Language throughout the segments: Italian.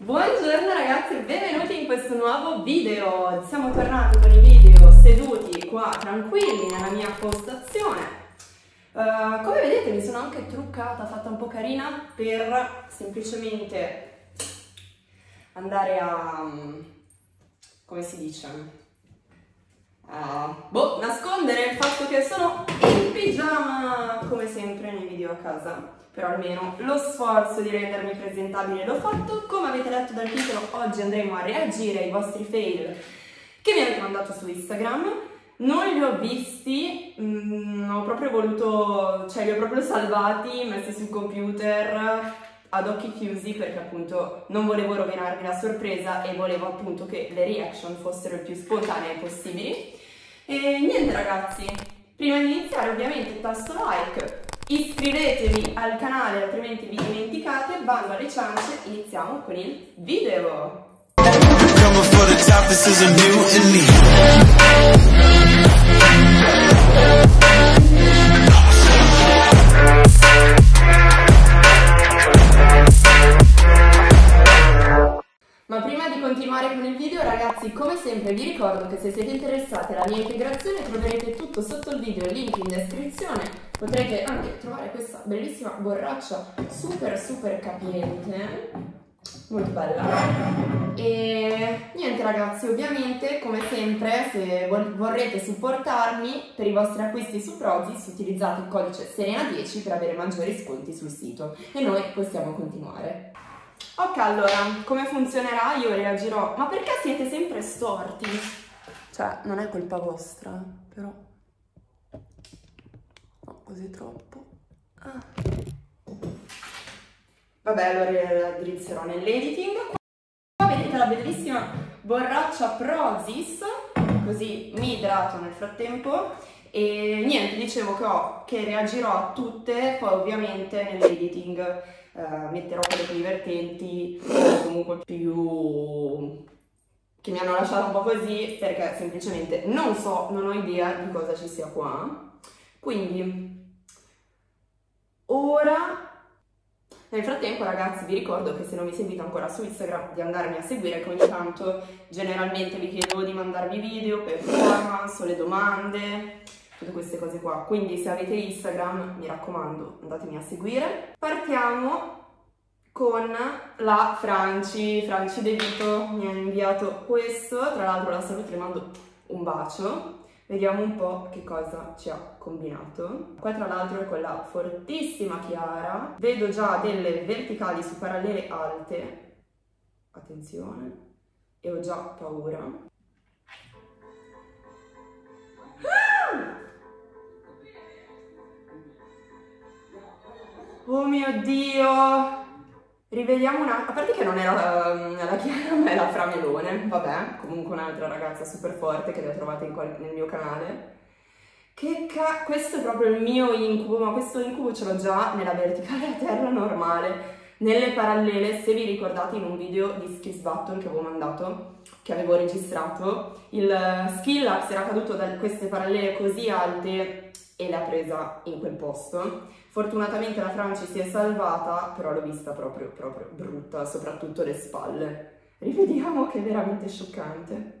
Buongiorno ragazzi e benvenuti in questo nuovo video. Siamo tornati con i video seduti qua tranquilli nella mia postazione. Come vedete mi sono anche truccata, fatta un po' carina per semplicemente andare a, come si dice, nascondere il fatto che sono in pigiama come sempre nei video a casa. Però almeno lo sforzo di rendermi presentabile l'ho fatto. Come avete letto dal titolo, oggi andremo a reagire ai vostri fail che mi avete mandato su Instagram. Non li ho visti, ho proprio voluto, cioè li ho proprio salvati, messi sul computer ad occhi chiusi, perché appunto non volevo rovinarvi la sorpresa e volevo appunto che le reaction fossero il più spontanee possibili. E niente ragazzi, prima di iniziare ovviamente tasto like, iscrivetevi al canale altrimenti vi dimenticate, bando alle ciance, iniziamo con il video. Ma prima di continuare con il video ragazzi, come sempre vi ricordo che se siete interessati alla mia integrazione troverete tutto sotto il video, il link in descrizione. Potrete anche trovare questa bellissima borraccia super capiente, molto bella. E niente ragazzi, ovviamente come sempre se vorrete supportarmi per i vostri acquisti su Prozis utilizzate il codice Serena10 per avere maggiori sconti sul sito e noi possiamo continuare. Ok, allora, come funzionerà? Io reagirò... Ma perché siete sempre storti? Cioè, non è colpa vostra, però... No, così troppo. Vabbè, allora la drizzerò nell'editing. Qua vedete la bellissima borraccia Prozis, così mi idrato nel frattempo. E niente, dicevo che reagirò a tutte, poi ovviamente nell'editing metterò quelle più divertenti, comunque più che mi hanno lasciato un po' così, perché semplicemente non ho idea di cosa ci sia qua. Quindi ora, nel frattempo ragazzi vi ricordo che se non mi seguite ancora su Instagram di andarmi a seguire, che ogni tanto generalmente vi chiedo di mandarvi video, performance o le domande, tutte queste cose qua. Quindi se avete Instagram mi raccomando andatemi a seguire. Partiamo con la Franci De Vito, mi ha inviato questo, tra l'altro la saluto, le mando un bacio. Vediamo un po' che cosa ci ha combinato. Qua tra l'altro è quella fortissima Chiara, vedo già delle verticali su parallele alte, attenzione, e ho già paura. Oh mio Dio! Rivediamo una... A parte che non è la Chiara, ma è la Framelone. Vabbè, comunque un'altra ragazza super forte che la trovate nel mio canale. Questo è proprio il mio incubo, ma questo incubo ce l'ho già nella verticale a terra normale. Nelle parallele, se vi ricordate in un video di Skills Battle che avevo mandato, che avevo registrato, il Skillax era caduto da queste parallele così alte e l'ha presa in quel posto. Fortunatamente la Franci si è salvata, però l'ho vista proprio brutta, soprattutto le spalle. Rivediamo, che è veramente scioccante.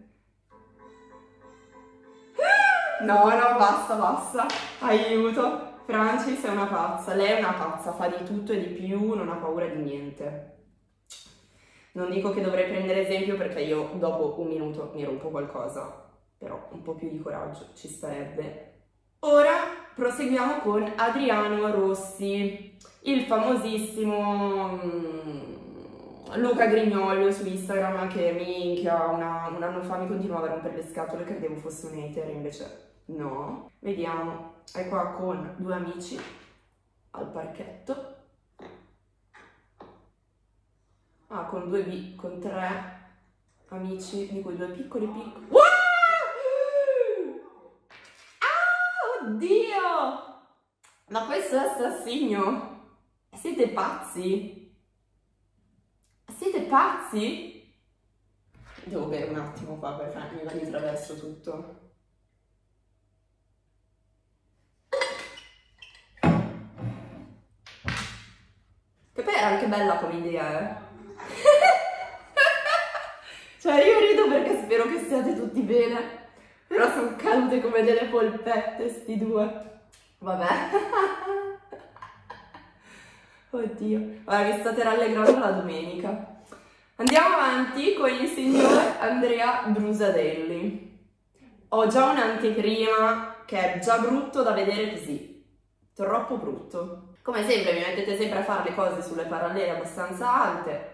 No, basta, aiuto. Franci sei una pazza, lei è una pazza, fa di tutto e di più, non ha paura di niente. Non dico che dovrei prendere esempio perché io dopo un minuto mi rompo qualcosa, però un po' più di coraggio ci starebbe. Ora proseguiamo con Adriano Rossi, il famosissimo Luca Grignolo su Instagram, che minchia un anno fa mi continuava a rompere le scatole, credevo fosse un hater, invece no. Vediamo, è qua con due amici al parchetto. Con tre amici, di cui due piccoli. Oddio! Ma questo è assassino! Siete pazzi? Siete pazzi? Devo bere un attimo qua perché mi va di traverso tutto. Che poi era anche bella come idea, Cioè io rido perché spero che siate tutti bene, però sono cadute come delle polpette sti due. Vabbè. Oddio, guarda, vi state rallegrando la domenica. Andiamo avanti con il signor Andrea Brusadelli. Ho già un'anteprima che è già brutto da vedere così, troppo brutto. Come sempre mi mettete sempre a fare le cose sulle parallele abbastanza alte.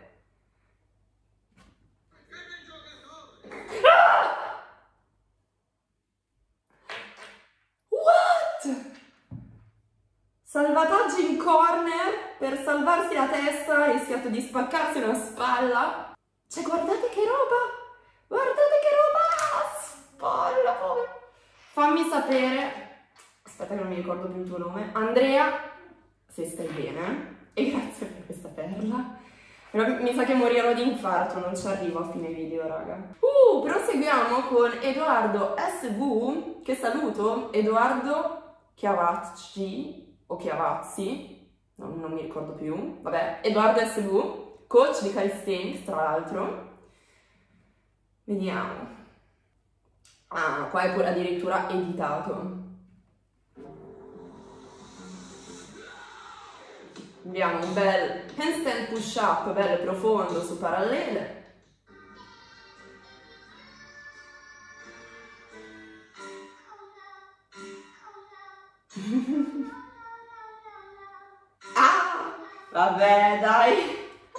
What? Salvataggi in corner per salvarsi la testa, ha rischiato di spaccarsi una spalla. Cioè guardate che roba! Guardate che roba! Spalla, povero! Fammi sapere, aspetta che non mi ricordo più il tuo nome, Andrea, se stai bene, e grazie per questa perla. Però mi sa che morirò di infarto, non ci arrivo a fine video, raga. Proseguiamo con Edoardo SV, che saluto, Edoardo Chiavacci, o Chiavazzi, non mi ricordo più, vabbè, Edoardo SV, coach di calisthenics, tra l'altro. Vediamo. Ah, qua è pure addirittura editato. Abbiamo un bel handstand push up, bello profondo su parallele. Ah, vabbè, dai.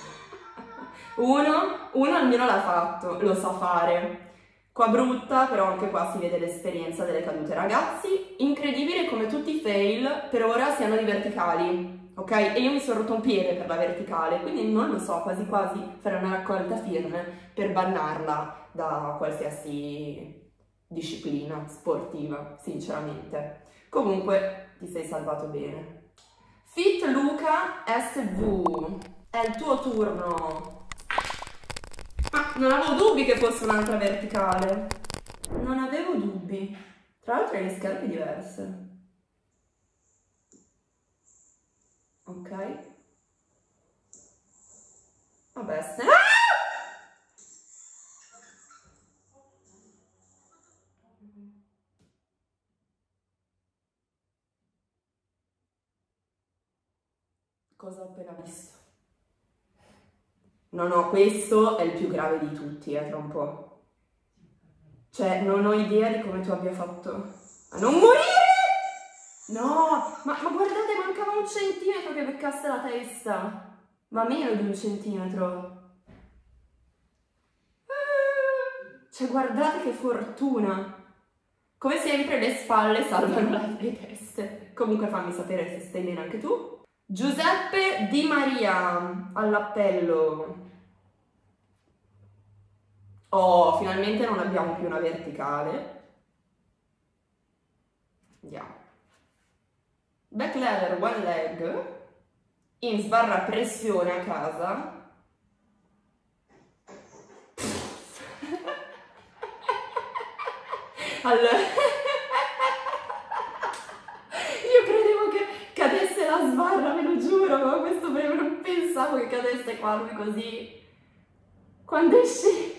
Uno almeno l'ha fatto, lo sa fare. Qua brutta, però anche qua si vede l'esperienza delle cadute. Ragazzi, incredibile come tutti i fail per ora siano di verticali, ok? E io mi sono rotto un piede per la verticale, quindi non lo so, quasi quasi fare una raccolta firme per bannarla da qualsiasi disciplina sportiva, sinceramente. Comunque, ti sei salvato bene. Fit Luca SV, è il tuo turno. Ah, non avevo dubbi che fosse un'altra verticale. Non avevo dubbi. Tra l'altro hai le scarpe diverse. Ok. Vabbè, se... Cosa ho appena visto? No, questo è il più grave di tutti, tra un po'. Cioè, non ho idea di come tu abbia fatto a non morire! No, ma guardate, mancava un centimetro che beccasse la testa. Ma meno di un centimetro. Cioè, guardate che fortuna. Come sempre le spalle salvano le teste. Comunque fammi sapere se stai bene anche tu. Giuseppe Di Maria all'appello. Oh, finalmente non abbiamo più una verticale. Andiamo. Back lever, one leg. In sbarra pressione a casa. Allora, io credevo che cadesse la sbarra, ve lo giuro, ma questo proprio non pensavo che cadesse qua lui così. Quando esce...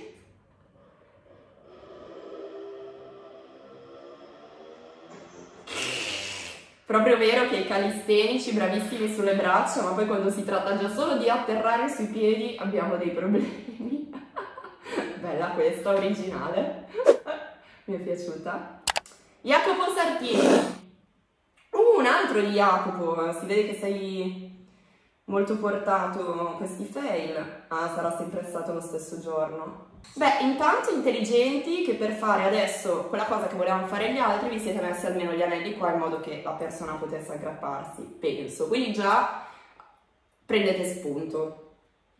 Proprio vero che i calistenici bravissimi sulle braccia, ma poi quando si tratta già solo di atterrare sui piedi abbiamo dei problemi. Bella questa, originale. Mi è piaciuta. Jacopo Sartini. Un altro di Jacopo, si vede che sei molto portato a questi fail. Ah, sarà sempre stato lo stesso giorno. Beh, intanto intelligenti che per fare adesso quella cosa che volevano fare gli altri vi siete messi almeno gli anelli qua in modo che la persona potesse aggrapparsi, penso. Quindi già prendete spunto.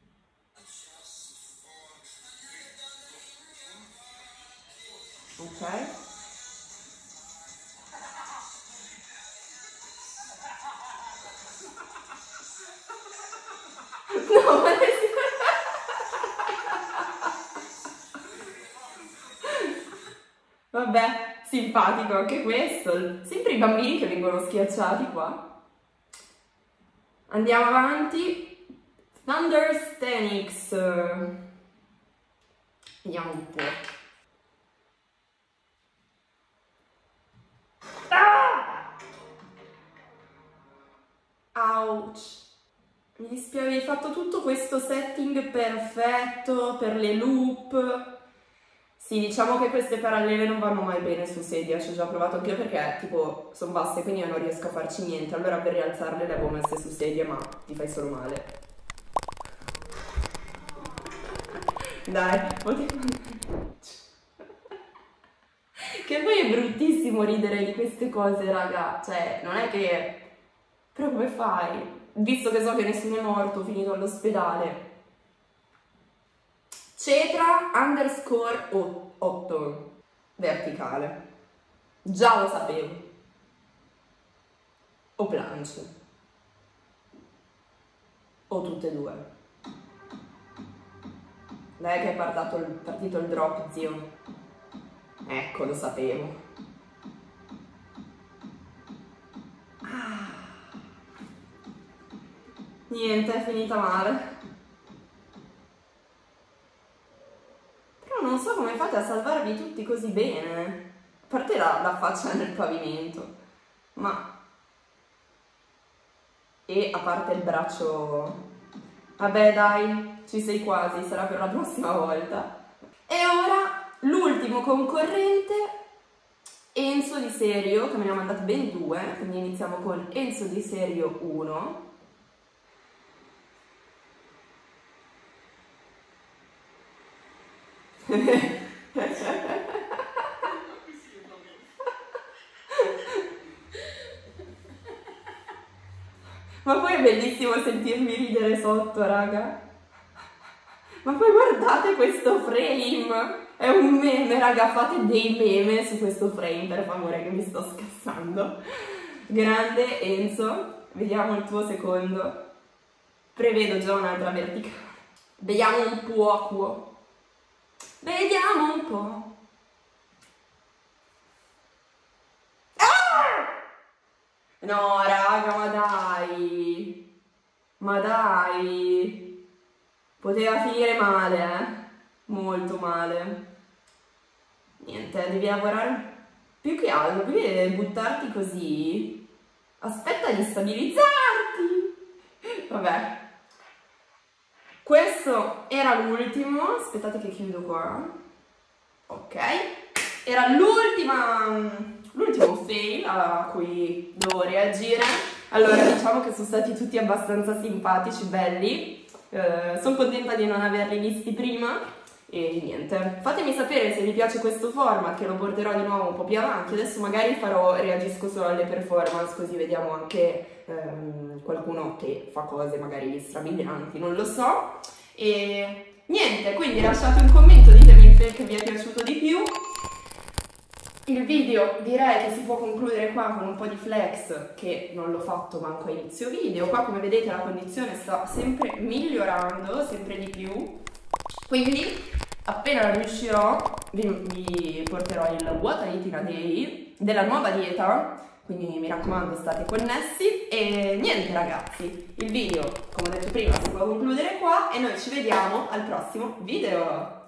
Ok. No, ma vabbè, simpatico anche questo. Sempre i bambini che vengono schiacciati qua. Andiamo avanti. Thunder Stenix. Vediamo un po'. Ouch. Mi dispiace, avevi fatto tutto questo setting perfetto per le loop. Sì, diciamo che queste parallele non vanno mai bene su sedia, ci ho già provato anch'io perché tipo sono basse, quindi io non riesco a farci niente. Allora per rialzarle le avevo messe su sedia, ma ti fai solo male. Dai, che poi è bruttissimo ridere di queste cose, raga. Cioè, non è che... Però come fai? Visto che so che nessuno è morto, finito all'ospedale. Cetra underscore 8. Verticale. Già lo sapevo. O planche. O tutte e due. Lei che è partito il drop, zio. Ecco, lo sapevo. Niente, è finita male. Però non so come fate a salvarvi tutti così bene. A parte la faccia nel pavimento. Ma... E a parte il braccio... Vabbè dai, ci sei quasi, sarà per la prossima volta. E ora l'ultimo concorrente, Enzo Di Serio, che me ne ha mandati ben 2, quindi iniziamo con Enzo Di Serio 1. Ma poi è bellissimo sentirmi ridere sotto, raga. Ma poi guardate questo frame, è un meme, raga, fate dei meme su questo frame, per favore, che mi sto scassando. Grande Enzo, vediamo il tuo secondo. Prevedo già un'altra verticale. Vediamo un po'. Vediamo un po'. Ah! No, raga, ma dai. Ma dai. Poteva finire male, molto male. Niente, devi lavorare più che altro, più che buttarti così. Aspetta di stabilizzarti. Vabbè. Questo era l'ultimo. Aspettate che chiudo qua. Ok. Era l'ultimo fail a cui devo reagire. Allora, diciamo che sono stati tutti abbastanza simpatici, belli. Sono contenta di non averli visti prima e niente, fatemi sapere se vi piace questo format, che lo porterò di nuovo un po' più avanti. Adesso magari reagisco solo alle performance, così vediamo anche qualcuno che fa cose magari strabilianti, non lo so. E niente, quindi lasciate un commento, ditemi il fail che vi è piaciuto di più. Il video direi che si può concludere qua con un po' di flex, che non l'ho fatto manco a inizio video. Qua come vedete la condizione sta sempre migliorando, sempre di più. Quindi appena riuscirò vi porterò il What I Eat in a Day della nuova dieta. Quindi mi raccomando, state connessi. E niente ragazzi, il video come ho detto prima si può concludere qua e noi ci vediamo al prossimo video.